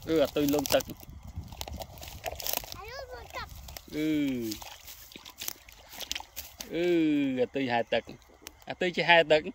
tôi lông tật tôi hai tật tôi chỉ hai tật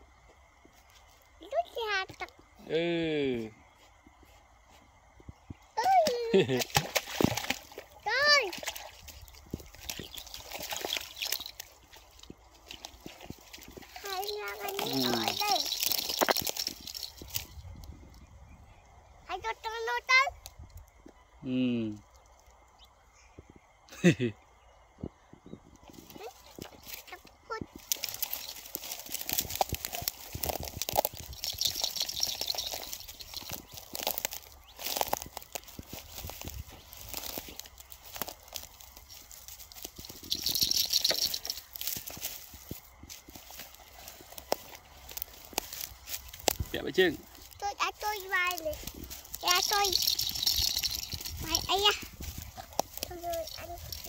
Vậy chứ tôi đã tôi vai này ra tôi vai ấy à tôi ăn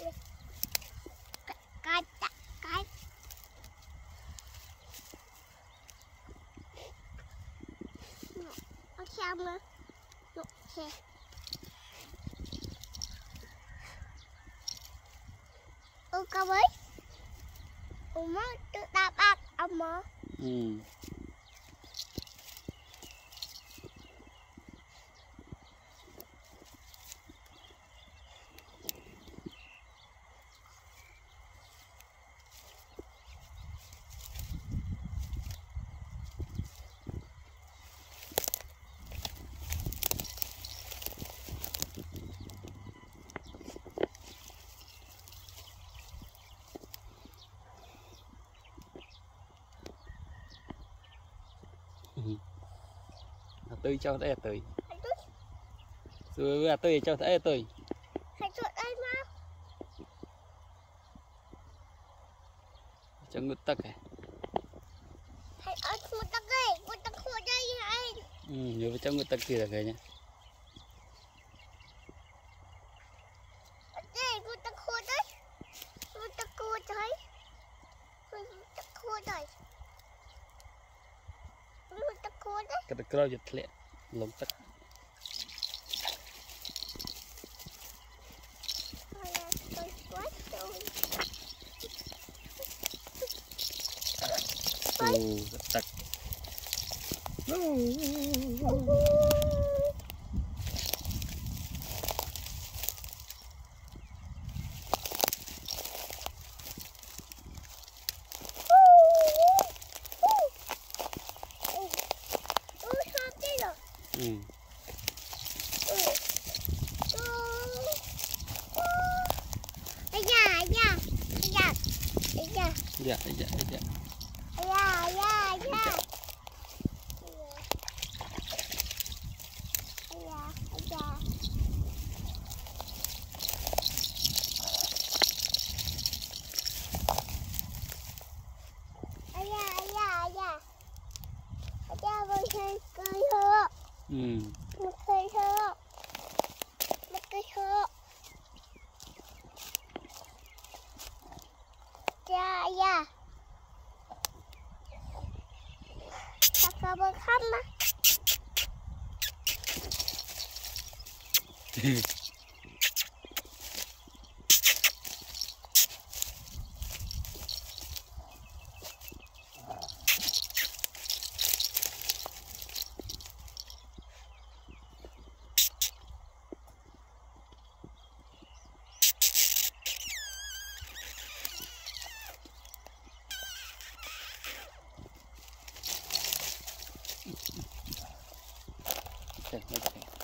cái nó xem nữa xe cao ấy má tự đạp ác ông má tôi cho thấy tôi rồi tôi cho thấy tôi hãy chọn đây mà cho ngút tắc này hãy ăn ngút tắc đây ngút tắc khô đây anh nhớ cho ngút tắc kia là cái nhá đây ngút tắc khô đấy ngút tắc khô đấy ngút tắc khô đấy ngút tắc khô đấy cái cơ giật lẹ lồng tắc tắc dạ Bơ khăm á. Okay.